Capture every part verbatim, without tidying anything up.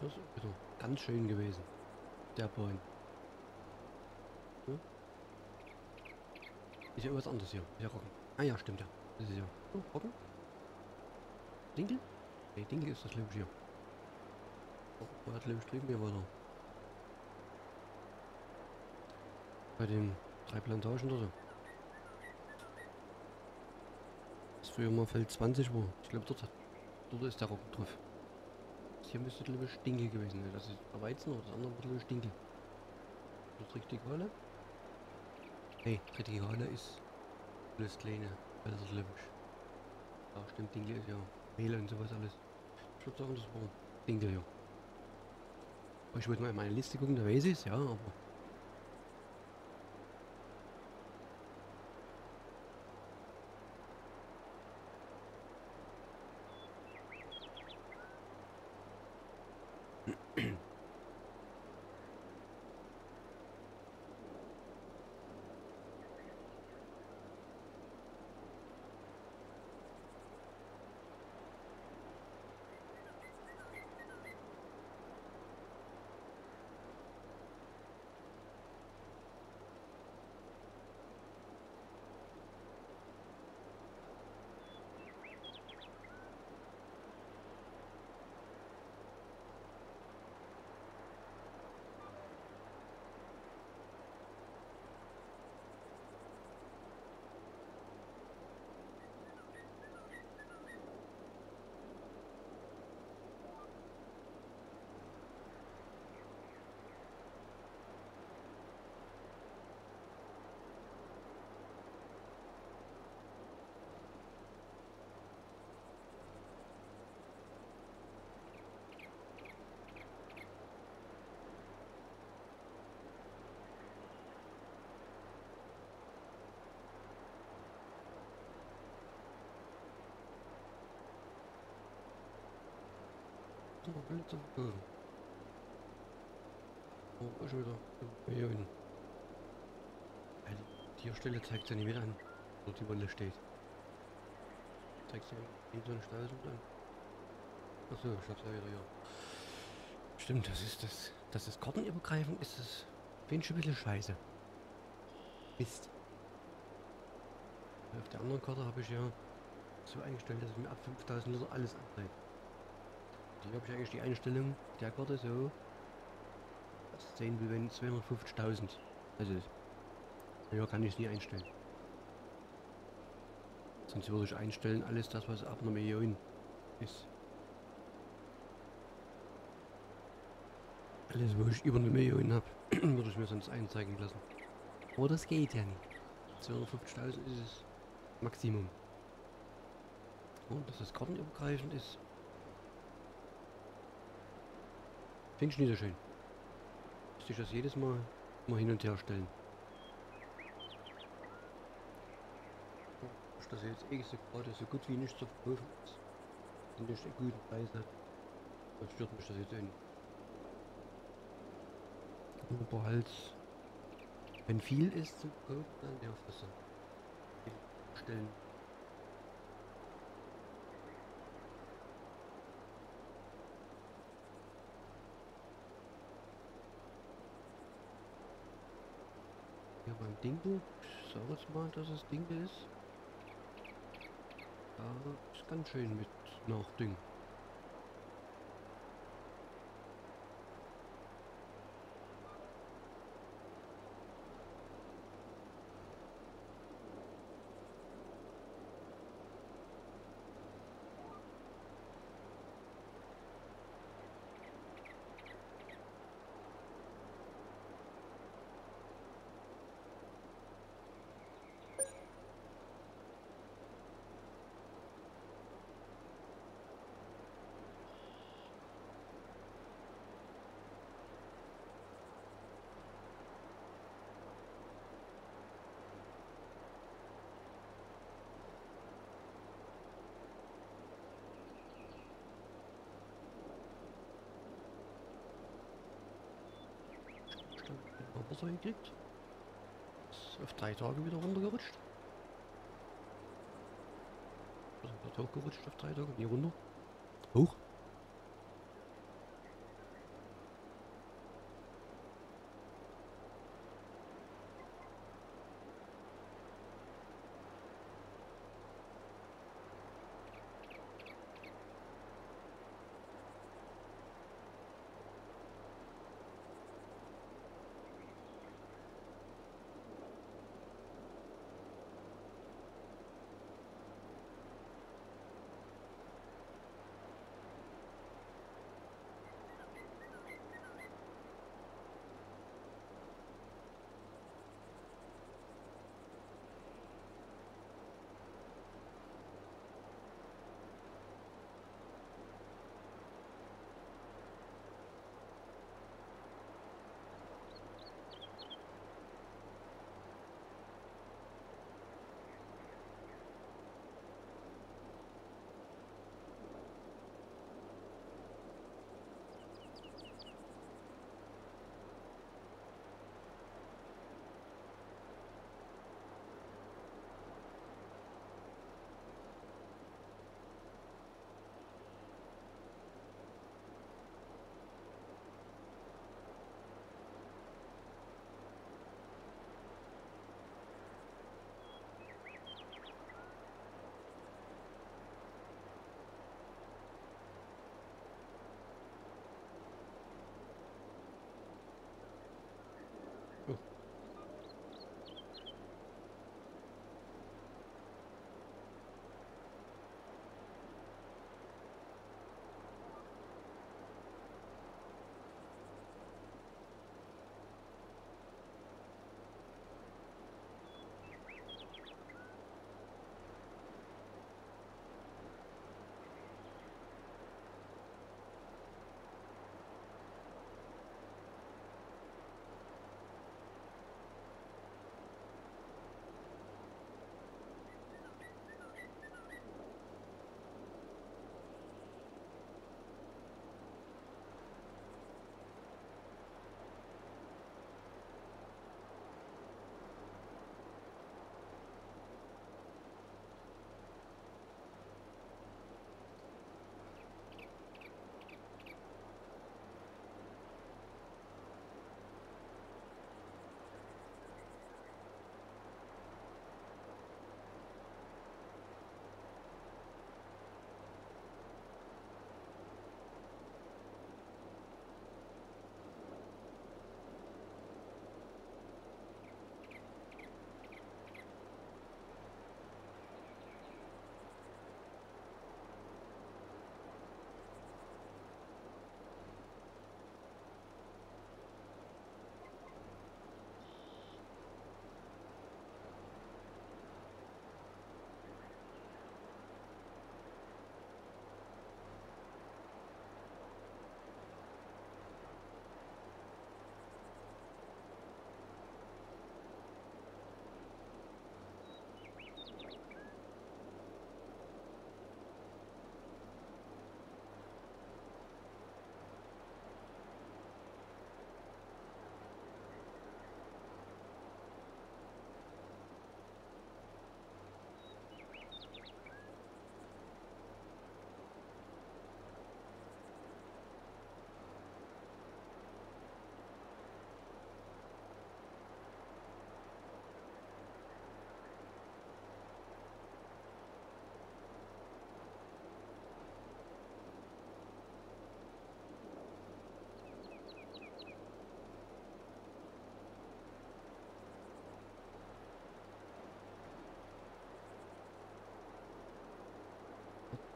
Das ist wieder ganz schön gewesen. Der Boden. Ja. Ist ja irgendwas anderes hier. Ist ja Roggen. Ah ja, stimmt ja. Das ist ja. Oh, Roggen? Dinkel? Ne, Dinkel ist das Lübisch hier. Oh, wo hat Lübisch drüben hier weiter? Bei den drei Plantagen oder so. Das früher mal Feld zwanzig war. Ich glaube, dort, dort ist der Roggen drauf. Das hier müsste Lübisch Dinkel gewesen sein. Das ist der Weizen oder das andere wird Lübisch Dinkel. Das Trichtigale? Hey, Trichtigale ist alles kleine. Das ist Lübisch. Ja, stimmt, Dinkel ist ja Mehl und sowas alles. Ich würde sagen, das war Dinkel, ja. Ich wollte mal in meine Liste gucken, da weiß ich es, ja, aber... Oh, ist schon wieder. Hier hin. Ja, die Tierstelle zeigt ja nicht wieder an, wo die Wolle steht. Zeigt sie in so eine Stausend an. Achso, ich hab's ja wieder hier. Stimmt, das ist das. Das ist kartenübergreifend, ist das. Finde ich ein bisschen scheiße. Mist. Auf der anderen Karte habe ich ja so eingestellt, dass ich mir ab fünftausend Liter alles anzeigt. Die habe ich eigentlich die Einstellung der Karte so, das sehen wir wenn zweihundertfünfzigtausend. Also höher kann ich es nie einstellen. Sonst würde ich einstellen alles das, was ab einer Million ist. Alles, wo ich über eine Million habe, würde ich mir sonst einzeigen lassen. Aber das geht ja nicht. zweihundertfünfzigtausend ist das Maximum. Und dass das kartenübergreifend ist, finde ich nicht so schön. Müsste ich das jedes Mal mal hin und her stellen. Ich das jetzt eh so gerade so gut wie nicht zu verkaufen ist. Und nicht einen guten Preis hat. Dann stört mich das jetzt eh nicht. Aber halt, wenn viel ist zu kaufen, dann nervt das dann. Stellen. Ja, beim Dinkel, ich sage jetzt mal, dass es Dinkel ist. Da ist ganz schön mit Nachdüngen. Wasser gekriegt. Ist auf drei Tage wieder runtergerutscht. Also wird hochgerutscht auf drei Tage. Nie runter. Hoch.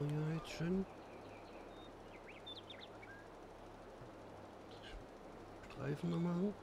Oh ja, jetzt schön. Streifen noch machen.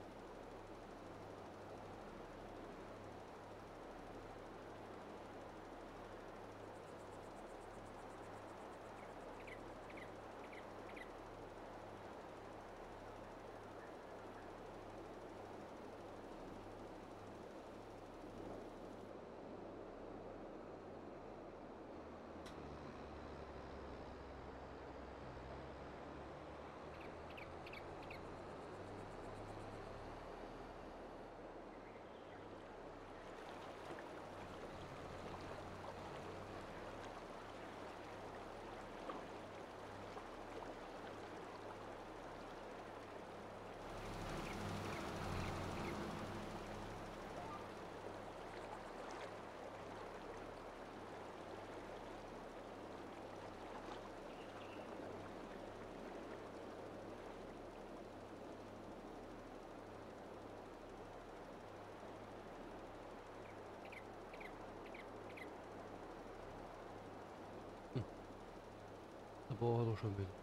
Hm. Aber hat er schon wieder.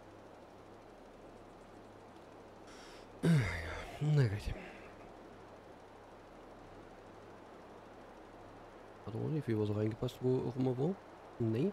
Na gut. Hat er auch nicht viel Wasser reingepasst, wo auch immer war? Nee.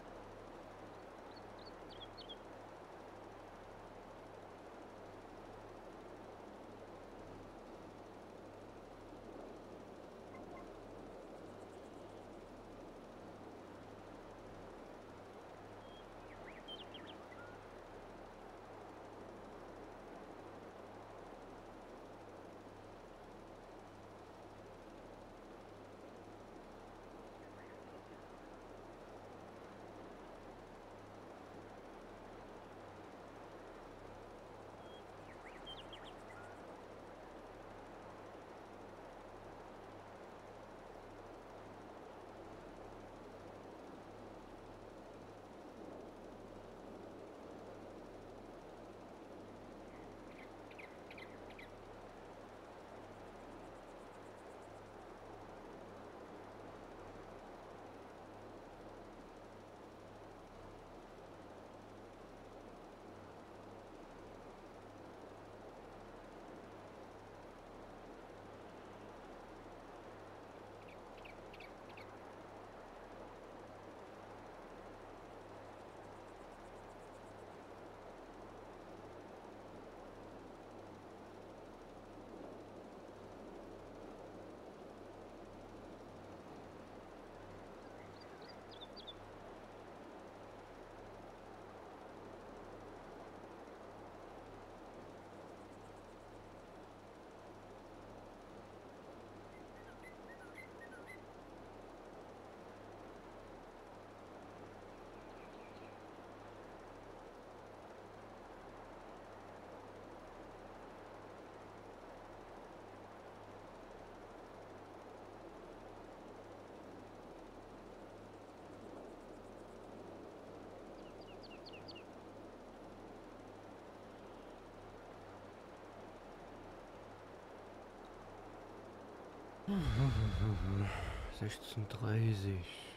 sechzehn Uhr dreißig.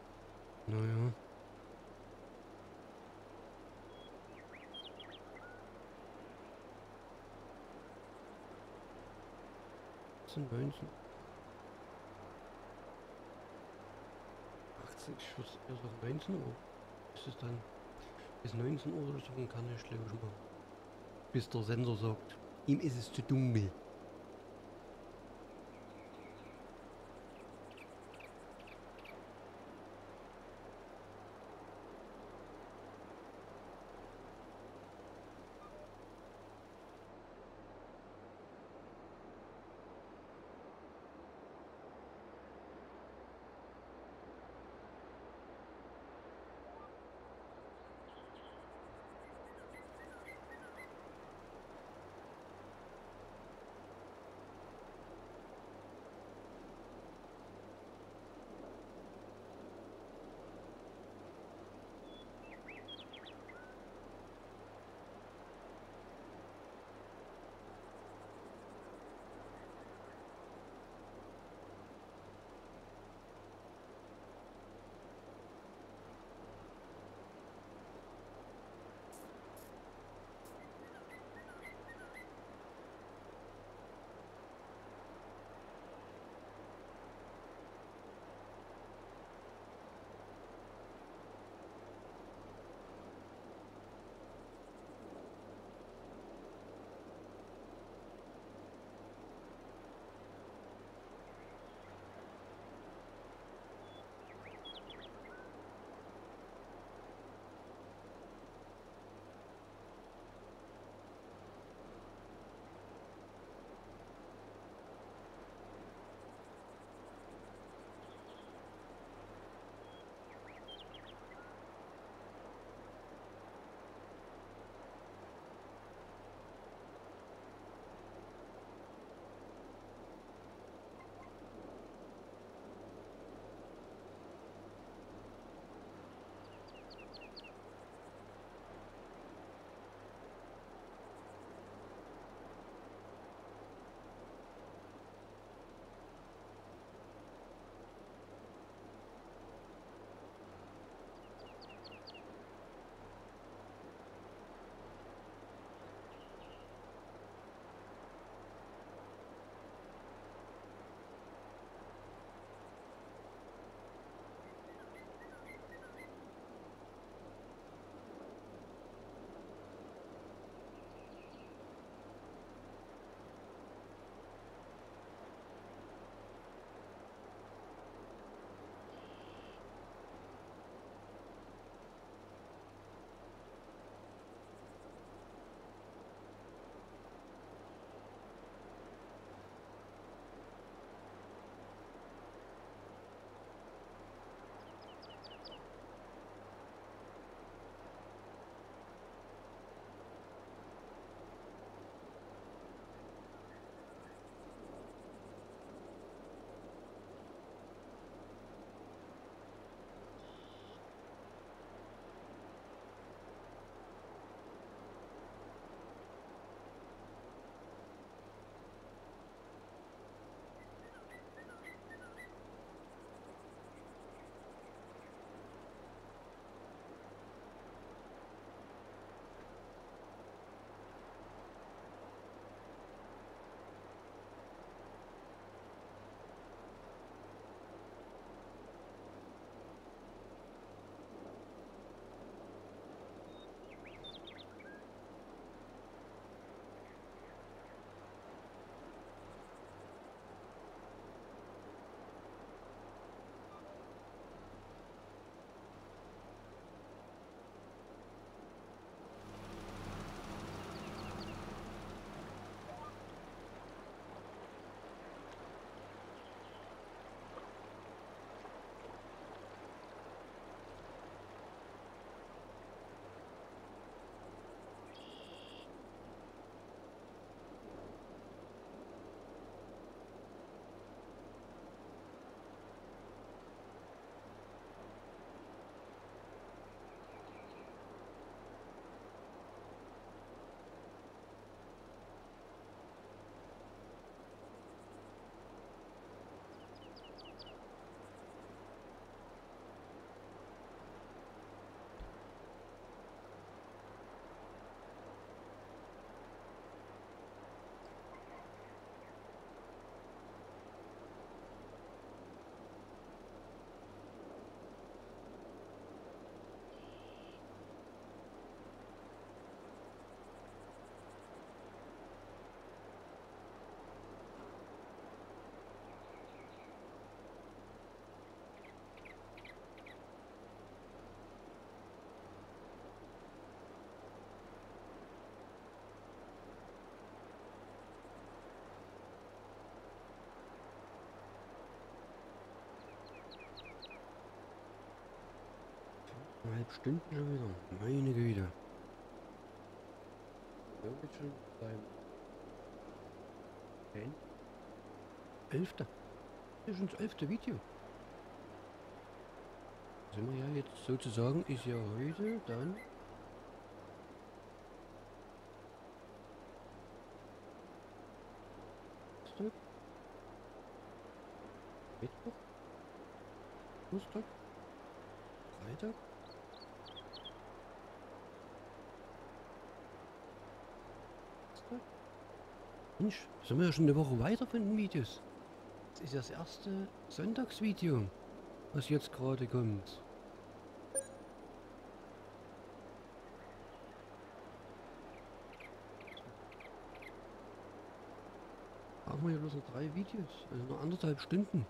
Naja. neunzehn. achtzehn, ich würde eher sagen neunzehn Uhr. Ist es dann bis neunzehn Uhr oder so, kann ich glaube ich mal. Bis der Sensor sagt, ihm ist es zu dunkel. Eineinhalb Stunden schon wieder. Meine Güte. Ja, jetzt schon beim zehn. Elfte. Das ist schon das elfte Video. Sind wir ja jetzt sozusagen, ist ja heute dann Dienstag, Mittwoch, Donnerstag, Freitag. Samstag. Mensch, sind wir ja schon eine Woche weiter von den Videos. Das ist das erste Sonntagsvideo, was jetzt gerade kommt. Haben wir ja bloß noch drei Videos, also noch anderthalb Stunden.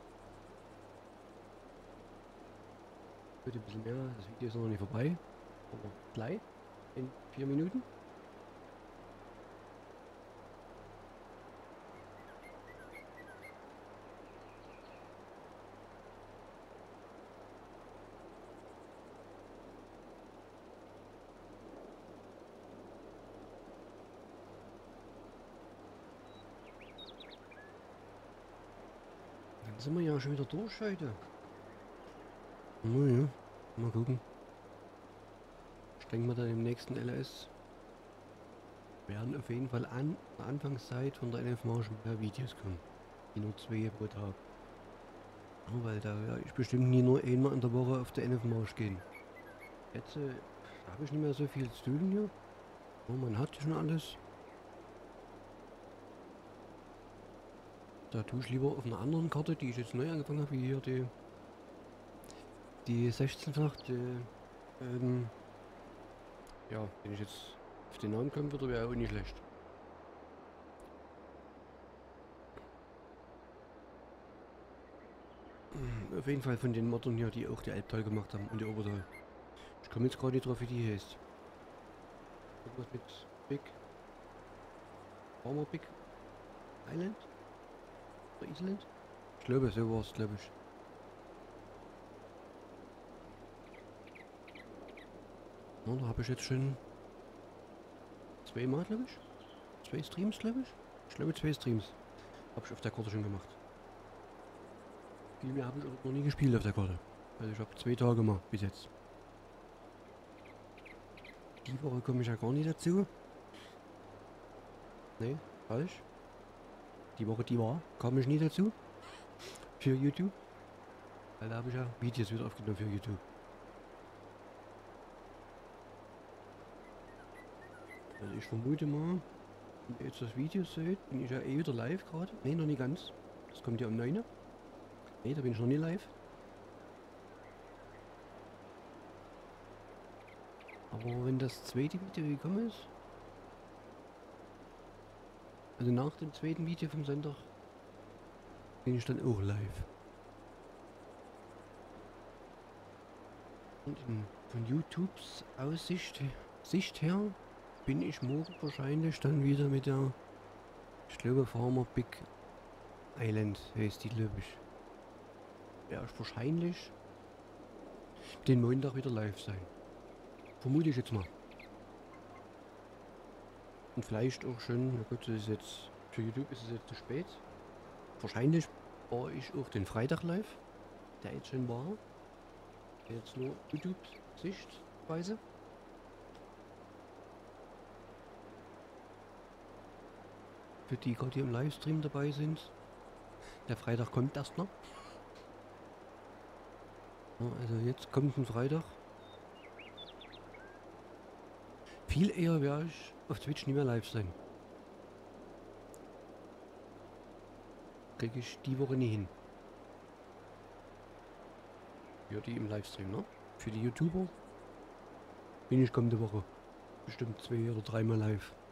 Wird ein bisschen mehr, das Video ist noch nicht vorbei, aber gleich, in vier Minuten. Dann sind wir ja schon wieder durch heute. Naja, mal gucken. Ich denke mal dann im nächsten L S werden auf jeden Fall an der Anfangszeit von der N F Marsch mehr Videos kommen. Die nur zwei pro Tag. Ja, weil da werde ich bestimmt nie nur einmal in der Woche auf der N F Marsch gehen. Jetzt äh, habe ich nicht mehr so viel zu tun hier. Ja, man hat schon alles. Da tue ich lieber auf einer anderen Karte, die ich jetzt neu angefangen habe, wie hier die die sechzehnfach, die, ähm, ja, wenn ich jetzt auf den Namen kommen würde, wäre auch nicht schlecht. Auf jeden Fall von den Moddern hier, die auch die Albtal gemacht haben und die Obertal. Ich komme jetzt gerade nicht drauf, wie die heißt. Irgendwas mit Big Farmer Big Island? Oder Island? Ich glaube, so war es, glaube ich. Na, da habe ich jetzt schon zweimal, glaube ich. Zwei Streams, glaube ich. Ich glaube, zwei Streams habe ich auf der Karte schon gemacht. Viel mehr habe ich auch noch nie gespielt auf der Karte. Also ich habe zwei Tage gemacht bis jetzt. Die Woche komme ich ja gar nicht dazu. Ne, falsch. Die Woche, die war, kam ich nie dazu. Für YouTube. Weil da habe ich ja Videos wieder aufgenommen für YouTube. Also ich vermute mal, wenn ihr jetzt das Video seht, bin ich ja eh wieder live gerade. Ne, noch nicht ganz. Das kommt ja um neun. Ne, da bin ich noch nie live. Aber wenn das zweite Video gekommen ist, also nach dem zweiten Video vom Sonntag, bin ich dann auch live. Und in, von YouTubes Aussicht Sicht her bin ich morgen wahrscheinlich dann wieder mit der, ich glaube, Farmer Big Island heißt die, glaube ich. Werde ich wahrscheinlich den Montag wieder live sein. Vermute ich jetzt mal. Und vielleicht auch schon, na gut, das ist jetzt, für YouTube ist es jetzt zu spät. Wahrscheinlich war ich auch den Freitag live, der jetzt schon war. Jetzt nur YouTube-Sichtweise. Für die gerade hier im Livestream dabei sind. Der Freitag kommt erst noch. Ja, also jetzt kommt ein Freitag. Viel eher werde ich auf Twitch nicht mehr live sein. Kriege ich die Woche nie hin. Für die im Livestream, ne? Für die YouTuber bin ich kommende Woche bestimmt zwei oder dreimal live.